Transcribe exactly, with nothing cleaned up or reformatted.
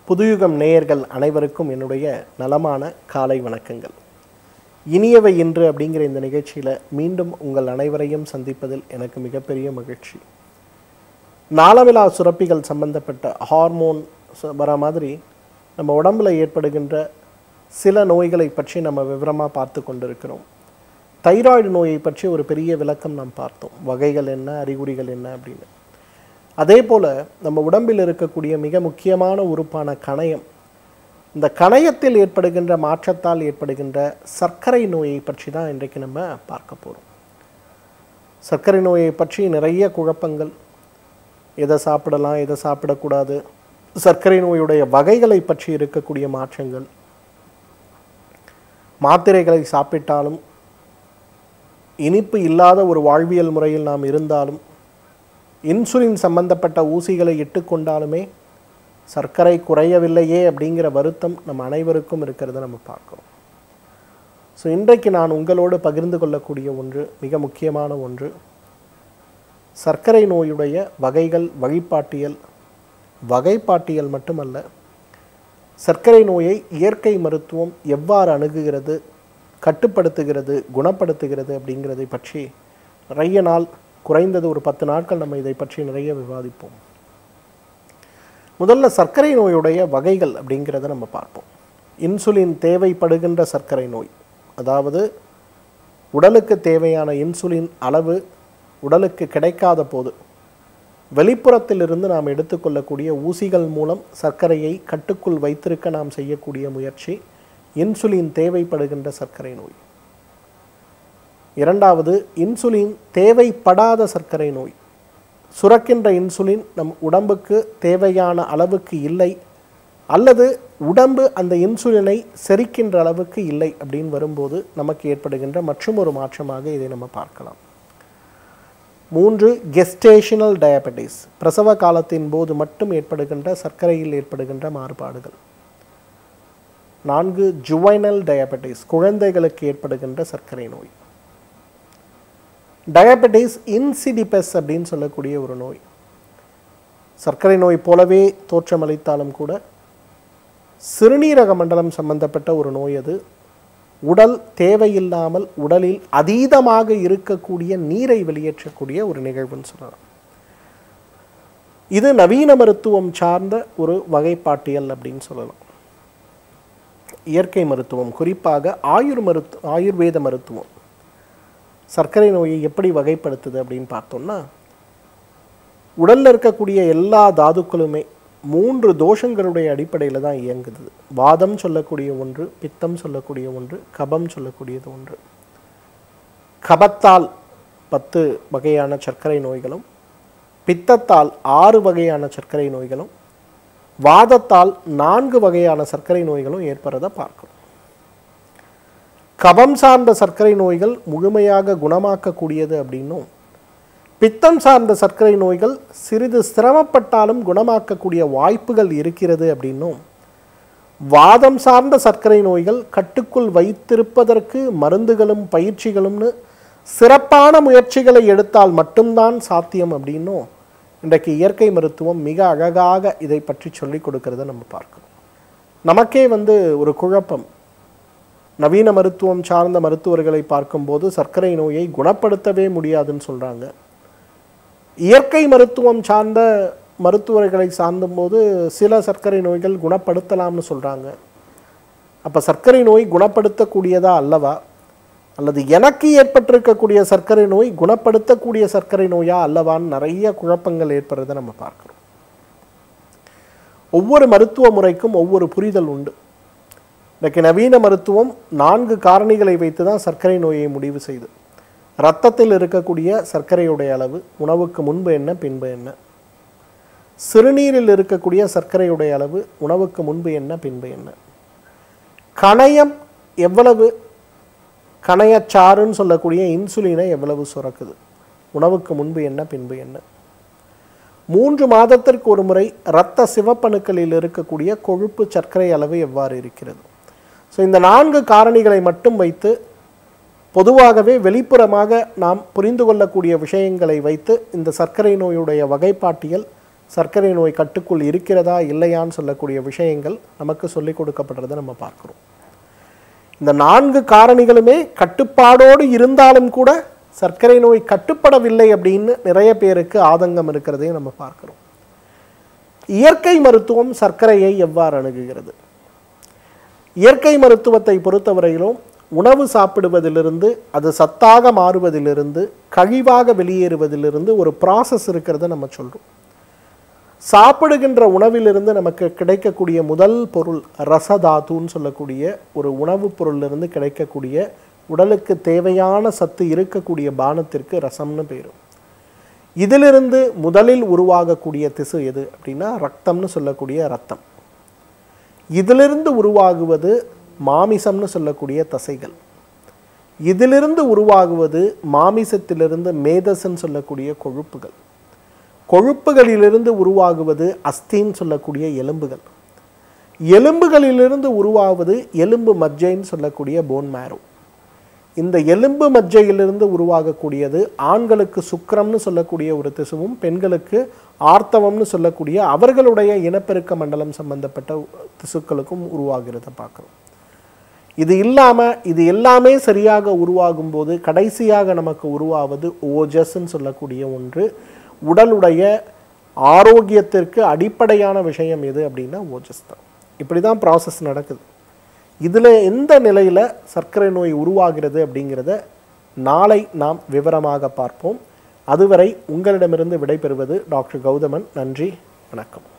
புதுயுகம் நேயர்கள் அனைவருக்கும் என்னுடைய நலமான காலை வணக்கங்கள். இனியவை இன்று அப்படிங்கிற இந்த நிகழ்ச்சியில் மீண்டும் உங்கள் அனைவரையும் சந்திப்பதில் எனக்கு மிகப்பெரிய மகிழ்ச்சி. நாளமிலா சுரப்பிகள் சம்பந்தப்பட்ட ஹார்மோன் வர மாதிரி நம்ம உடம்பில் ஏற்படுகின்ற சில நோய்களை பற்றி நம்ம விவரமாக பார்த்து கொண்டிருக்கிறோம். தைராய்டு நோயை பற்றி ஒரு பெரிய விளக்கம் நாம் பார்த்தோம். வகைகள் என்ன, அறிகுறிகள் என்ன அப்படின்னு. அதே போல் நம்ம உடம்பில் இருக்கக்கூடிய மிக முக்கியமான உறுப்பான கணையம், இந்த கணையத்தில் ஏற்படுகின்ற மாற்றத்தால் ஏற்படுகின்ற சர்க்கரை நோயை பற்றி தான் இன்றைக்கு நம்ம பார்க்க போகிறோம். சர்க்கரை நோயை பற்றி நிறைய குழப்பங்கள், எதை சாப்பிடலாம் எதை சாப்பிடக்கூடாது, சர்க்கரை நோயுடைய வகைகளை பற்றி இருக்கக்கூடிய மாற்றங்கள், மாத்திரைகளை சாப்பிட்டாலும் இனிப்பு இல்லாத ஒரு வாழ்வியல் முறையில் நாம் இருந்தாலும், இன்சுலின் சம்பந்தப்பட்ட ஊசிகளை இட்டுக்கொண்டாலுமே சர்க்கரை குறையவில்லையே அப்படிங்கிற வருத்தம் நம்ம அனைவருக்கும் இருக்கிறத நம்ம பார்க்கிறோம். ஸோ இன்றைக்கு நான் உங்களோடு பகிர்ந்து கொள்ளக்கூடிய ஒன்று, மிக முக்கியமான ஒன்று, சர்க்கரை நோயுடைய வகைகள், வழிபாட்டியல். வகைப்பாட்டியல் மட்டுமல்ல, சர்க்கரை நோயை இயற்கை மருத்துவம் எவ்வாறு அணுகுகிறது, கட்டுப்படுத்துகிறது, குணப்படுத்துகிறது அப்படிங்கிறதை பற்றி நிறைய நாள், குறைந்தது ஒரு பத்து நாட்கள் நம்ம இதை பற்றி நிறைய விவாதிப்போம். முதல்ல சர்க்கரை நோயுடைய வகைகள் அப்படிங்கிறத நம்ம பார்ப்போம். இன்சுலின் தேவைப்படுகின்ற சர்க்கரை நோய், அதாவது உடலுக்கு தேவையான இன்சுலின் அளவு உடலுக்கு கிடைக்காத போது வெளிப்புறத்திலிருந்து நாம் எடுத்துக்கொள்ளக்கூடிய ஊசிகள் மூலம் சர்க்கரையை கட்டுக்குள் வைத்திருக்க நாம் செய்யக்கூடிய முயற்சி இன்சுலின் தேவைப்படுகின்ற சர்க்கரை நோய். இரண்டாவது, இன்சுலின் தேவைப்படாத சர்க்கரை நோய். சுரக்கின்ற இன்சுலின் நம் உடம்புக்கு தேவையான அளவுக்கு இல்லை, அல்லது உடம்பு அந்த இன்சுலினை செரிக்கின்ற அளவுக்கு இல்லை அப்படின்னு வரும்போது நமக்கு ஏற்படுகின்ற மற்றும் ஒரு மாற்றமாக இதை நம்ம பார்க்கலாம். மூன்று, கெஸ்டேஷனல் டயபெட்டிஸ், பிரசவ காலத்தின் போது மட்டும் ஏற்படுகின்ற சர்க்கரையில் ஏற்படுகின்ற மாறுபாடுகள். நான்கு, ஜுவைனல் டயபெட்டிஸ், குழந்தைகளுக்கு ஏற்படுகின்ற சர்க்கரை நோய். டயபெட்டிஸ் இன்சிடிபஸ் அப்படின்னு சொல்லக்கூடிய ஒரு நோய். சர்க்கரை நோய் போலவே தோற்றமளித்தாலும் கூட சிறுநீரக மண்டலம் சம்பந்தப்பட்ட ஒரு நோய். அது உடல் தேவையில்லாமல் உடலில் அதீதமாக இருக்கக்கூடிய நீரை வெளியேற்றக்கூடிய ஒரு நிகழ்வுன்னு சொல்லலாம். இது நவீன மருத்துவம் சார்ந்த ஒரு வகைப்பாட்டியல் அப்படின்னு சொல்லலாம். இயற்கை மருத்துவம், குறிப்பாக ஆயுர் மருத்து ஆயுர்வேத மருத்துவம் சர்க்கரை நோயை எப்படி வகைப்படுத்துது அப்படின்னு பார்த்தோம்னா, உடலில் இருக்கக்கூடிய எல்லா தாதுக்களுமே மூன்று தோஷங்களுடைய அடிப்படையில் தான் இயங்குது. வாதம் சொல்லக்கூடிய ஒன்று, பித்தம் சொல்லக்கூடிய ஒன்று, கபம் சொல்லக்கூடியது ஒன்று. கபத்தால் பத்து வகையான சர்க்கரை நோய்களும், பித்தத்தால் ஆறு வகையான சர்க்கரை நோய்களும், வாதத்தால் நான்கு வகையான சர்க்கரை நோய்களும் ஏற்படுறதை பார்க்கிறோம். கபம் சார்ந்த சர்க்கரை நோய்கள் முழுமையாக குணமாக்கக்கூடியது அப்படின்னும், பித்தம் சார்ந்த சர்க்கரை நோய்கள் சிறிது சிரமப்பட்டாலும் குணமாக்கக்கூடிய வாய்ப்புகள் இருக்கிறது அப்படின்னும், வாதம் சார்ந்த சர்க்கரை நோய்கள் கட்டுக்குள் வைத்திருப்பதற்கு மருந்துகளும் பயிற்சிகளும்னு சிறப்பான முயற்சிகளை எடுத்தால் மட்டும்தான் சாத்தியம் அப்படின்னும் இன்றைக்கு இயற்கை மருத்துவம் மிக அழகாக இதை பற்றி சொல்லி கொடுக்கறத நம்ம பார்க்கிறோம். நமக்கே வந்து ஒரு குழப்பம். நவீன மருத்துவம் சார்ந்த மருத்துவர்களை பார்க்கும்போது சர்க்கரை நோயை குணப்படுத்தவே முடியாதுன்னு சொல்கிறாங்க. இயற்கை மருத்துவம் சார்ந்த மருத்துவர்களை சார்ந்தும்போது சில சர்க்கரை நோய்கள் குணப்படுத்தலாம்னு சொல்கிறாங்க. அப்போ சர்க்கரை நோய் குணப்படுத்தக்கூடியதா அல்லவா, அல்லது எனக்கு ஏற்பட்டிருக்கக்கூடிய சர்க்கரை நோய் குணப்படுத்தக்கூடிய சர்க்கரை நோயா அல்லவான்னு நிறைய குழப்பங்கள் ஏற்படுறதை நம்ம பார்க்குறோம். ஒவ்வொரு மருத்துவ முறைக்கும் ஒவ்வொரு புரிதல் உண்டு. இன்றைக்கு நவீன மருத்துவம் நான்கு காரணிகளை வைத்து தான் சர்க்கரை நோயை முடிவு செய்து. இரத்தத்தில் இருக்கக்கூடிய சர்க்கரையுடைய அளவு, உணவுக்கு முன்பு என்ன பின்பு என்ன. சிறுநீரில் இருக்கக்கூடிய சர்க்கரையுடைய அளவு, உணவுக்கு முன்பு என்ன பின்பு என்ன. கணையம் எவ்வளவு, கணையச்சாறுன்னு சொல்லக்கூடிய இன்சுலினை எவ்வளவு சுரக்குது, உணவுக்கு முன்பு என்ன பின்பு என்ன. மூன்று மாதத்திற்கு ஒரு முறை இரத்த சிவப்பணுக்களில் இருக்கக்கூடிய கொழுப்பு சர்க்கரை அளவு எவ்வாறு இருக்கிறது. ஸோ இந்த நான்கு காரணிகளை மட்டும் வைத்து பொதுவாகவே வெளிப்புறமாக நாம் புரிந்து கொள்ளக்கூடிய விஷயங்களை வைத்து இந்த சர்க்கரை நோயுடைய வகைப்பாட்டியல் சர்க்கரை நோய் கட்டுக்குள் இருக்கிறதா இல்லையான்னு சொல்லக்கூடிய விஷயங்கள் நமக்கு சொல்லிக் கொடுக்கப்படுறதை நம்ம பார்க்குறோம். இந்த நான்கு காரணிகளுமே கட்டுப்பாடோடு இருந்தாலும் கூட சர்க்கரை நோய் கட்டுப்படவில்லை அப்படின்னு நிறைய பேருக்கு ஆதங்கம் இருக்கிறதையும் நம்ம பார்க்குறோம். இயற்கை மருத்துவம் சர்க்கரையை எவ்வாறு அணுகுகிறது? இயற்கை மருத்துவத்தை பொறுத்தவரையிலும் உணவு சாப்பிடுவதிலிருந்து அது சத்தாக மாறுவதிலிருந்து கழிவாக வெளியேறுவதிலிருந்து ஒரு ப்ராசஸ் இருக்கிறத நம்ம சொல்கிறோம். சாப்பிடுகின்ற உணவிலிருந்து நமக்கு கிடைக்கக்கூடிய முதல் பொருள் ரசதாத்துன்னு சொல்லக்கூடிய ஒரு உணவுப் பொருளிலிருந்து கிடைக்கக்கூடிய உடலுக்கு தேவையான சத்து இருக்கக்கூடிய பானத்திற்கு ரசம்னு பேர். இதிலிருந்து முதலில் உருவாகக்கூடிய திசு எது அப்படின்னா ரத்தம்னு சொல்லக்கூடிய ரத்தம். இதிலிருந்து உருவாகுவது மாமிசம்னு சொல்லக்கூடிய தசைகள். இதிலிருந்து உருவாகுவது மாமிசத்திலிருந்து மேதஸ்ன்னு சொல்லக்கூடிய கொழுப்புகள். கொழுப்புகளிலிருந்து உருவாகுவது அஸ்தின்னு சொல்லக்கூடிய எலும்புகள். எலும்புகளிலிருந்து உருவாகுவது எலும்பு மஜ்ஜைன்னு சொல்லக்கூடிய போன் மேரோ. இந்த எலும்பு மஜ்ஜையிலிருந்து உருவாகக்கூடியது ஆண்களுக்கு சுக்கிரம்னு சொல்லக்கூடிய ஒரு திசுவும் பெண்களுக்கு ஆர்த்தவம்னு சொல்லக்கூடிய அவர்களுடைய இனப்பெருக்க மண்டலம் சம்பந்தப்பட்ட திசுக்களுக்கும் உருவாகிறத பார்க்குறோம். இது இல்லாமல் இது எல்லாமே சரியாக உருவாகும் போது கடைசியாக நமக்கு உருவாவது ஓஜஸ்ன்னு சொல்லக்கூடிய ஒன்று. உடலுடைய ஆரோக்கியத்திற்கு அடிப்படையான விஷயம் எது அப்படின்னா ஓஜஸ் தான். இப்படி தான் ப்ராசஸ் நடக்குது. இதில் எந்த நிலையில் சர்க்கரை நோய் உருவாகிறது அப்படிங்கிறத நாளை நாம் விவரமாக பார்ப்போம். அதுவரை உங்களிடமிருந்து விடைபெறுவது டாக்டர் கௌதமன். நன்றி, வணக்கம்.